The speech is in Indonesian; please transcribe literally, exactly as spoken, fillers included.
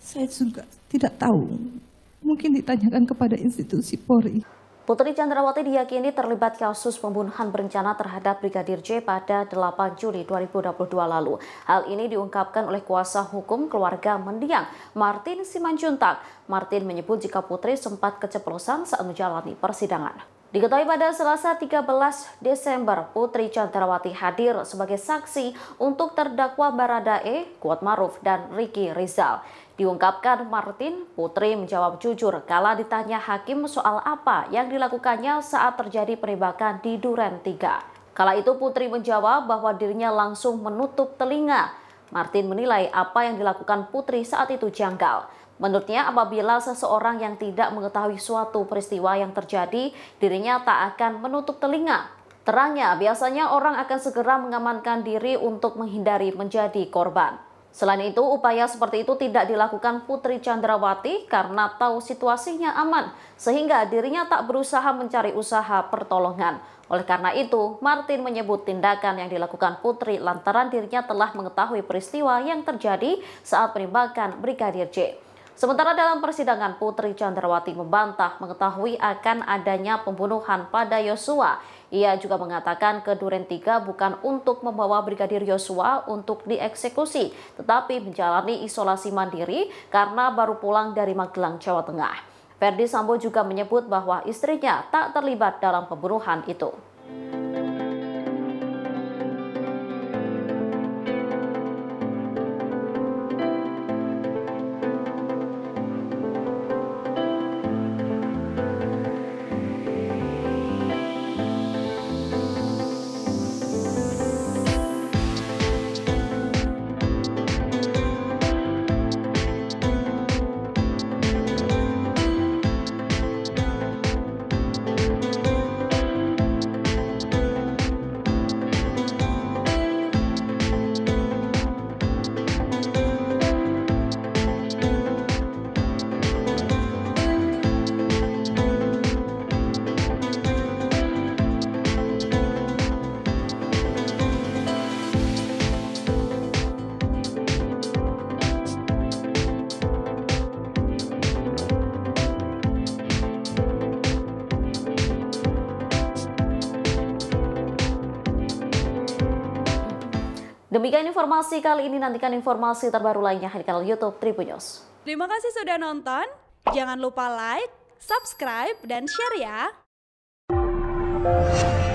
Saya juga tidak tahu. Mungkin ditanyakan kepada institusi Polri. Putri Chandrawati diyakini terlibat kasus pembunuhan berencana terhadap Brigadir J pada delapan Juli dua ribu dua puluh dua lalu. Hal ini diungkapkan oleh kuasa hukum keluarga mendiang, Martin Simanjuntak. Martin menyebut jika Putri sempat keceplosan saat menjalani persidangan. Diketahui pada Selasa tiga belas Desember, Putri Chandrawati hadir sebagai saksi untuk terdakwa Baradae, Kuatmaruf, dan Ricky Rizal. Diungkapkan Martin, Putri menjawab jujur kala ditanya hakim soal apa yang dilakukannya saat terjadi penembakan di Duren tiga. Kala itu Putri menjawab bahwa dirinya langsung menutup telinga. Martin menilai apa yang dilakukan Putri saat itu janggal. Menurutnya, apabila seseorang yang tidak mengetahui suatu peristiwa yang terjadi, dirinya tak akan menutup telinga. Terangnya, biasanya orang akan segera mengamankan diri untuk menghindari menjadi korban. Selain itu, upaya seperti itu tidak dilakukan Putri Chandrawati karena tahu situasinya aman, sehingga dirinya tak berusaha mencari usaha pertolongan. Oleh karena itu, Martin menyebut tindakan yang dilakukan Putri lantaran dirinya telah mengetahui peristiwa yang terjadi saat penembakan Brigadir J. Sementara dalam persidangan, Putri Chandrawati membantah mengetahui akan adanya pembunuhan pada Yosua. Ia juga mengatakan ke Duren tiga bukan untuk membawa Brigadir Yosua untuk dieksekusi, tetapi menjalani isolasi mandiri karena baru pulang dari Magelang, Jawa Tengah. Ferdi Sambo juga menyebut bahwa istrinya tak terlibat dalam pembunuhan itu. Demikian informasi kali ini, nantikan informasi terbaru lainnya di kanal YouTube Tribun News. Terima kasih sudah nonton, jangan lupa like, subscribe, dan share ya!